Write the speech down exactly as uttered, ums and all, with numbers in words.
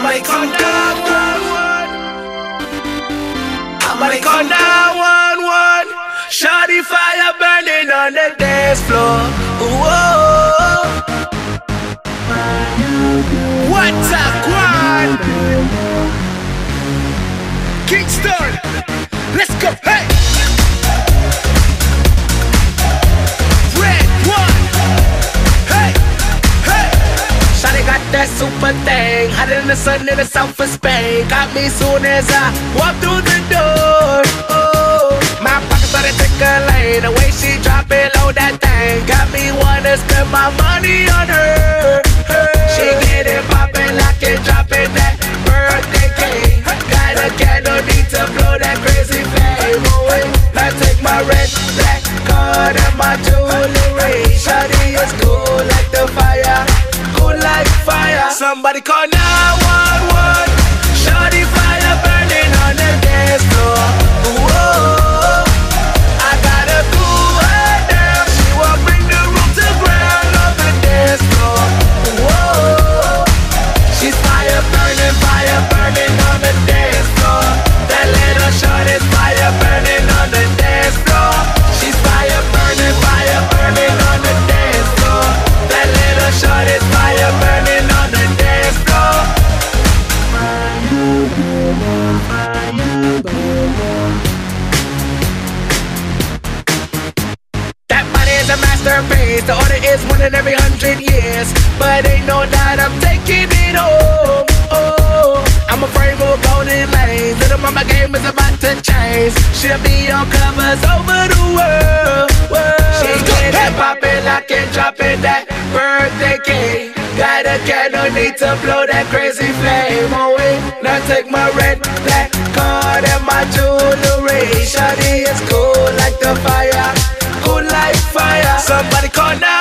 Somebody call nine one one. Somebody call nine one one. Shawty fire burning on the dance floor. Whoa. What a quad. Kingston, let's go. Hey. Red one. Hey. Hey. Shawty got that super thing, hotter than the sun in the south of Spain. Got me soon as I walk through the door. Oh, my pocket started tickling, the way she drop it low that thing got me wanna spend my money on her. her. She get it poppin', lock it, dropping that birthday cake. Got a candle, need to blow that crazy flame away. I take my red, black card and my jewelry. Shawty is cool like the fire, cool like fire. Somebody call nine one one. Shawty fire burning on the dance floor. Whoa, I gotta cool her down. She won't bring the room to ground on the dance floor. Whoa, she's fire burning, fire burning on the dance floor. That little short is fire burning on the dance floor. She's fire burning, fire burning on the dance floor. That little short is fire burning on the dance floor. That body is a masterpiece. The order is one in every hundred years, but ain't no doubt I'm taking it home. Oh, I'm afraid of golden lanes. Little mama game is about to change. She'll be on covers over the world. world. She get it poppin', lockin', dropping that birthday cake. Got a candle, need to blow that crazy flame away. Now take my red, black card and my jewelry. Shawty is cool like the fire, cool like fire. Somebody call now.